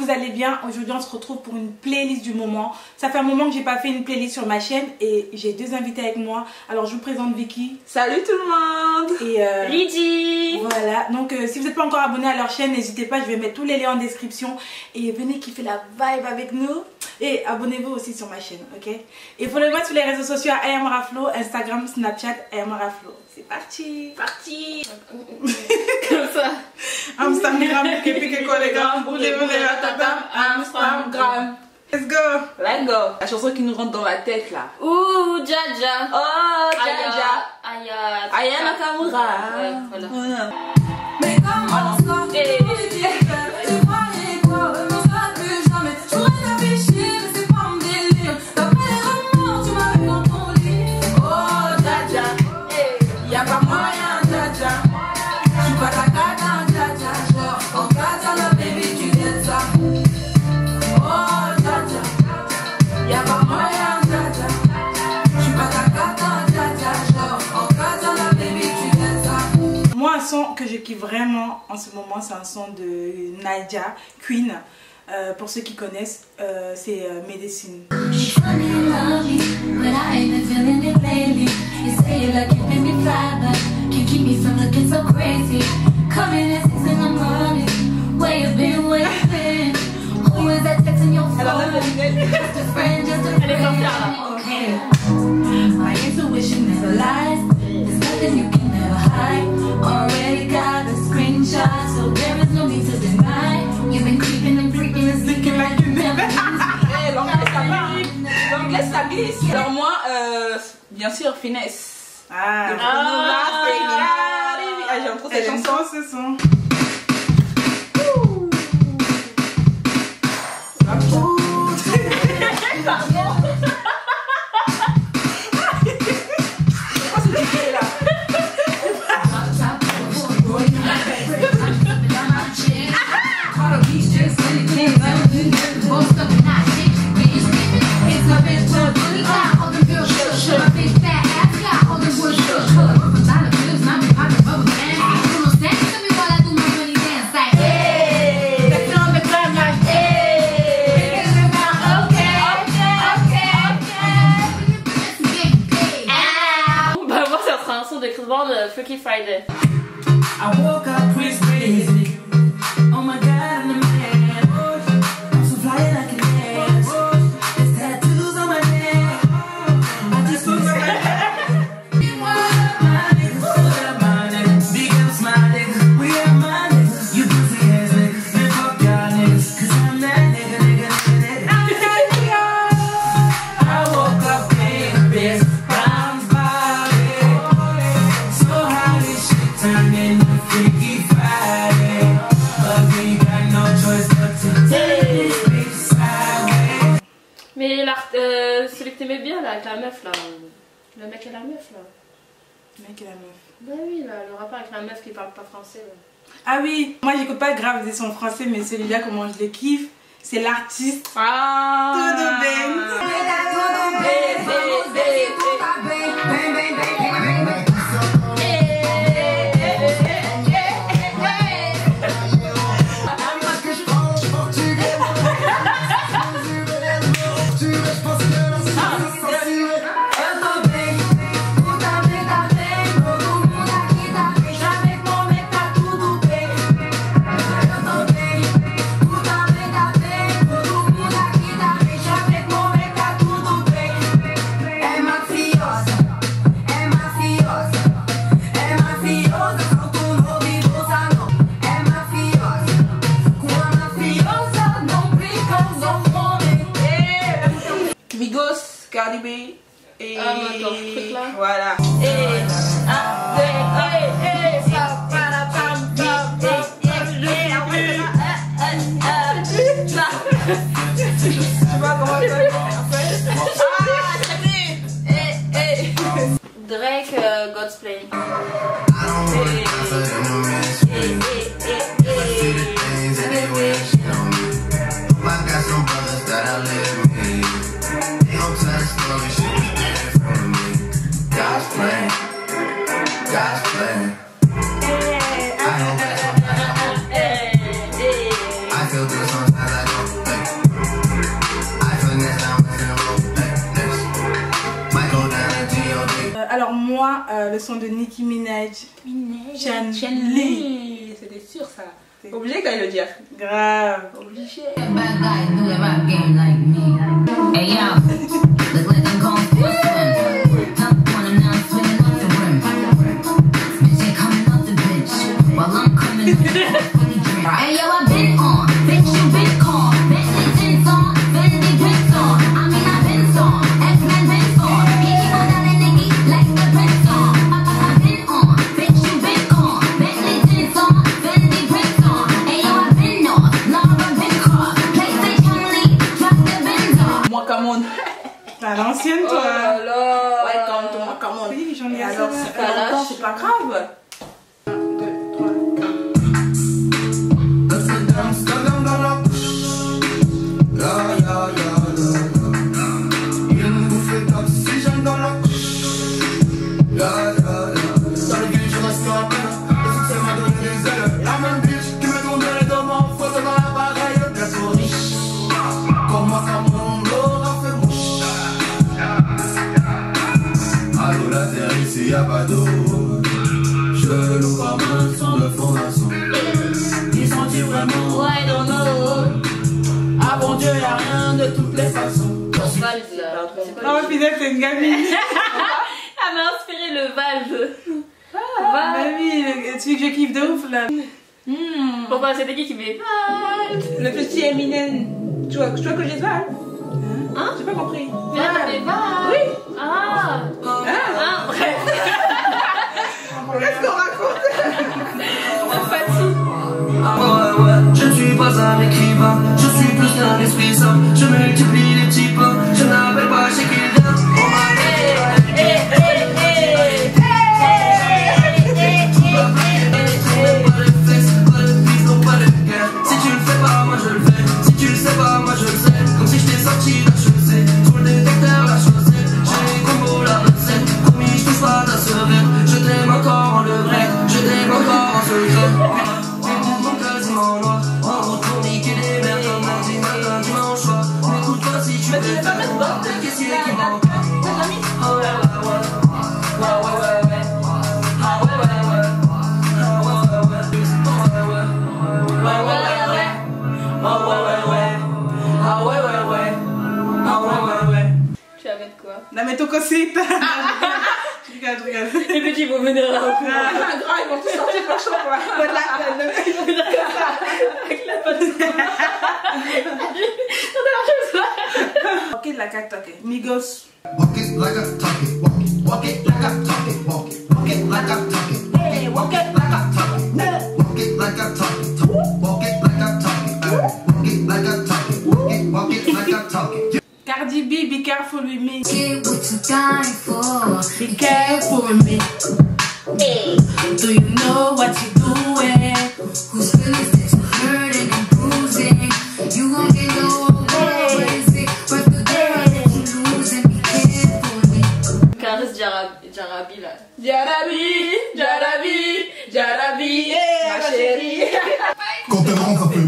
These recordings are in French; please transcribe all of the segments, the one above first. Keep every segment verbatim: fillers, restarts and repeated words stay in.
vous allez bien. Aujourd'hui on se retrouve pour une playlist du moment. Ça fait un moment que j'ai pas fait une playlist sur ma chaîne et j'ai deux invités avec moi. Alors je vous présente Vicky. Salut tout le monde. Et euh, Lydie. Voilà, donc euh, si vous n'êtes pas encore abonné à leur chaîne, n'hésitez pas, je vais mettre tous les liens en description. Et venez kiffer la vibe avec nous. Et abonnez-vous aussi sur ma chaîne, ok? Et follow-moi sur les réseaux sociaux à Ayamaraflo, Instagram, Snapchat, Ayamaraflo. C'est parti. Parti. Comme ça. Instagram, Instagram. Let's go. Let's go. La chanson qui nous rentre dans la tête là. Ouh, Jaja. Oh, Jaja. Aya. Aya Nakamura. Ouais, voilà. Voilà. Mais comment ça Et... Tu croyais quoi? On sera plus jamais. Je pourrais t'afficher, mais c'est pas mon délire. D'après les romans, tu m'avais dans ton lit. Oh, Jaja. Y'a pas moyen, Jaja. Tu vas ta cata, Jaja. Genre, en cata, la baby, tu viens ça. Oh, Jaja. Y'a pas moyen, Jaja. Tu vas ta cata, Jaja. Genre, en cata, la baby, tu viens ça. Moi, un son que je kiffe vraiment en ce moment, c'est un son de Naija, Queen. Euh, pour ceux qui connaissent, euh, c'est euh, Medicine. Funny and lovely, but I ain't been feeling it lately. You say you like keeping me fly, but can't keep me from looking so crazy. Coming at six in the morning, where you been, where you been? Who is that texting your phone? Just a friend, just a friend. Okay, my intuition never lies. There's nothing you can never hide. Already got the screenshot, so there is no need to deny. You've been creeping and freaking and sneaking like you never. Eh, l'anglais ça glisse. L'anglais ça glisse. Alors moi, euh, bien sûr, Finesse. Ah, De Bruno Mars et Cardi B. Ah, j'aime trop cette j'aime chanson. trop ce son. de Chris Brown, uh, Freaky Friday. I woke up crazy. Oh my god, I'm the man. I'm so fly like an ass. There's tattoos on my neck. I just look like my niggas, big ups my niggas. We are my niggas. You pussy ass niggas. Man, fuck y'all niggas. Cause I'm that nigga, nigga, nigga, nigga. I'm that nigga. I woke up paying this. Mais euh, celui que t'aimais bien là, avec la meuf là, le mec et la meuf là. Le mec et la meuf. Bah oui, là, le rappeur avec la meuf qui parle pas français. Là. Ah oui, moi j'écoute pas grave des sons français, mais celui-là, comment je le kiffe, c'est l'artiste. Ah. Todo bem. Migos, Cardi B et ah, d'accord, ce truc là. Voilà. Et ah, ouais, ouais, ouais, ça para pam pam pam. Tu vois comment ça fait? Drake, uh, God's Play. I feel good sometimes I don't Alors moi, euh, le son de Nicki Minaj. Chun Li. C'était sûr ça. Obligé qu'elle le dire. Grave. Obligé. À l'ancienne, toi. Oh là là. Ouais, comme toi, comme on dit, j'en ai assez. Alors, c'est pas là, c'est pas grave. un, deux, trois, Une bouffée d'oxygène dans la dans le vide, je reste un peu. Le succès m'a donné des ailes. La même bitch qui me tournait les deux mains, photo dans l'appareil. Bientôt riche. Comme moi, comme mon aura fait mouche. Allô, la terre ici, y'a pas d'eau. Je loue comme un son de fondation. Ils sont-ils vraiment? Ouais, non, non. Ah bon Dieu, y'a rien de toutes les façons. Valve là. oh, putain, c'est une gamine. Elle m'a inspiré le valve. Bah oui, celui que je kiffe de ouf là. Mmh. Pourquoi c'était qui qui met valve? Le petit Eminem. Tu vois, tu vois que j'ai ça? Hein? J'ai pas compris. Mais là, t'avais valve. Oui. Ah. Ah, bref. Qu'est-ce qu'on raconte? Pas de sous. Ah ouais ouais, je ne suis pas un écrivain, je suis plus qu'un esprit sain. Je multiplie les petits pains, je n'appelle pas chez qui vient. Oh my god, hey, hey, hey, hey, pas de fesses, pas de pisse, non pas de guerre. Si tu le fais pas, moi je le fais. Si tu le sais pas, moi je le sais. Comme si je t'ai sorti la chaussée, sur le détecteur la chaussée. J'ai les combos, la recette, promis je touche pas ta cervelle. Je t'aime encore en levrette, je t'aime encore en secret. Quasiment noir, en route pour niquer des merdes comme lundi matin, dimanche soir. N'écoute pas si tu veux faire mettre bas, qu'est-ce qui manque? Ah ouais ouais ouais, ah ouais ouais ouais, ah ouais ouais ouais, ah ouais ouais ouais, ouais ouais ouais ouais, ah ouais ouais ouais, ah ouais ouais ouais, ah ouais ouais ouais. Tu vas mettre quoi? La meto cosita. Je regarde, je regarde. Les petits vont venir là. Ah, grave, ils vont tous sortir leur champ quoi. Voilà, ils vont venir comme ça. Avec la pote. Ok, la carte, ok. Migos. Walk it like I talk it, walk it, walk it like I talk it, walk it, walk it like I talk it, hey, walk it like I talk it, walk it like I talk it, walk it like I talk it, walk it like I talk it, walk it, walk it like I talk it. Cardi B, be careful with me. Get what you dying for. Be careful with me. Hey. Do you know what you're doing? Whose feelings that you hurting and bruising? You gon' get no crazy, but the girl that you losing, be careful with me. Caresse Jarabi, Jarabi là. Jarabi, Jarabi, Jarabi, ma chérie. Quand elle rentre un peu.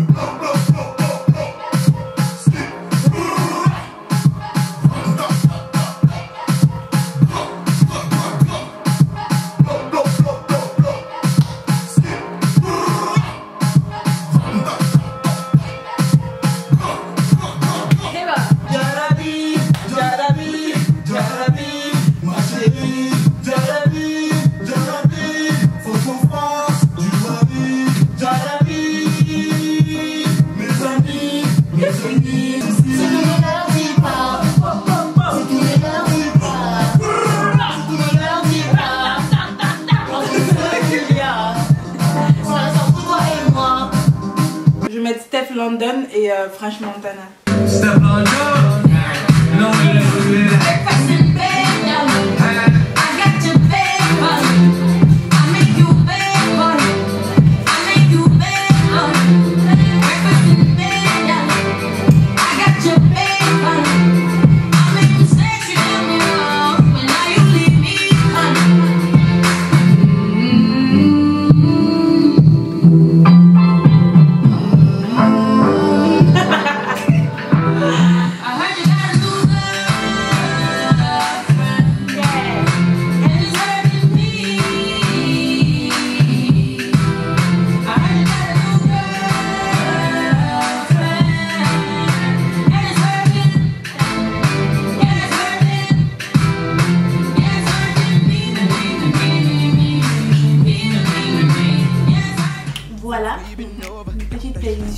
Je vais mettre Steph London et euh, French Montana. Step on up, no I heard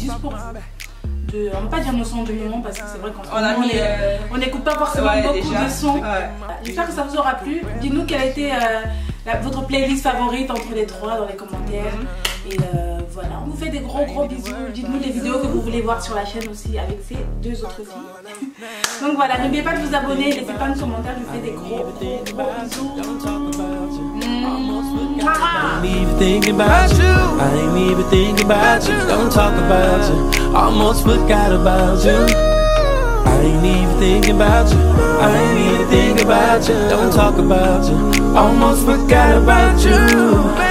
juste pour de, on va pas dire nos sons de moment parce que c'est vrai qu'on On a mis, euh... on n'écoute pas forcément ouais, beaucoup déjà. de sons. Ouais. J'espère que ça vous aura plu. Dites-nous quelle a été euh, la, votre playlist favorite entre les trois dans les commentaires. Et euh, voilà, on vous fait des gros gros bisous. Dites-nous les vidéos que vous voulez voir sur la chaîne aussi avec ces deux autres filles. Donc voilà, n'oubliez pas de vous abonner, laissez pas de commentaires, je vous fais des gros gros gros bisous. I ain't even thinking about you. I ain't even thinking about you. Don't talk about you. Almost forgot about you. I ain't even thinking about you. I ain't even thinking about you. Don't talk about you. Almost forgot about you.